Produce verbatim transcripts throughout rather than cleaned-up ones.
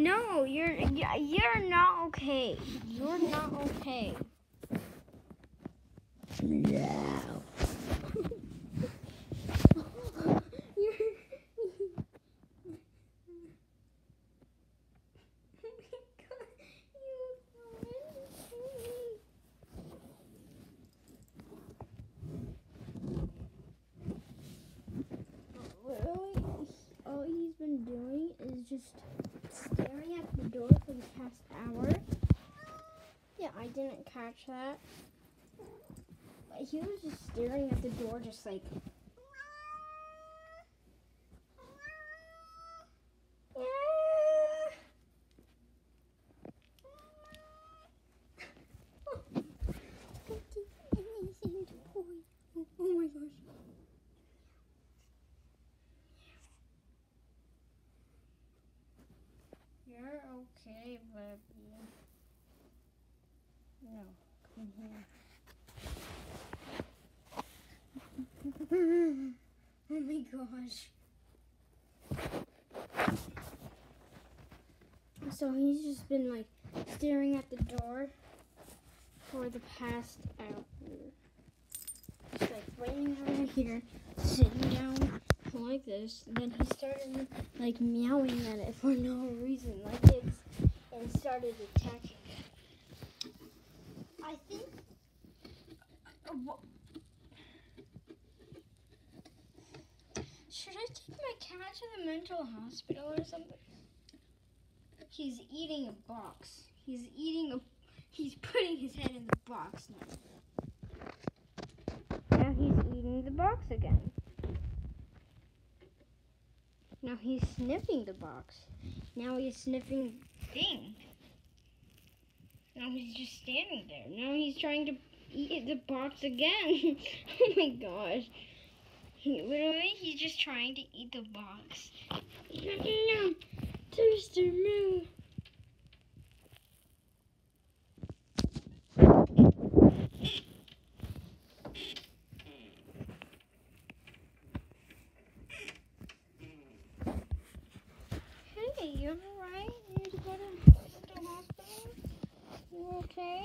No, you're you're not okay. You're not okay. Yeah. All he's been doing is just staring at the door for the past hour. Yeah, I didn't catch that. But he was just staring at the door, just like. Oh my gosh. You're okay, baby. No, come here. Oh my gosh. So he's just been like staring at the door for the past hour. Just like laying over here, sitting down like this. And then he started like meowing at it for no reason, like it's, and started attacking it. I think. Uh, wh- Should I take my cat to the mental hospital or something? He's eating a box. He's eating a. He's putting his head in the box now. Now he's eating the box again. Now he's sniffing the box. Now he's sniffing the thing. Now he's just standing there. Now he's trying to eat the box again. Oh my gosh. He, literally, he's just trying to eat the box. No, no, no. Toaster, move. Hey, you alright? You need to go to the hospital? You okay?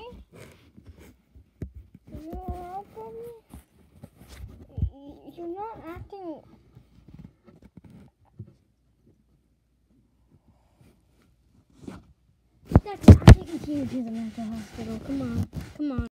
You alright, baby? You're not acting... That's not taking you to the mental hospital. Come on. Come on.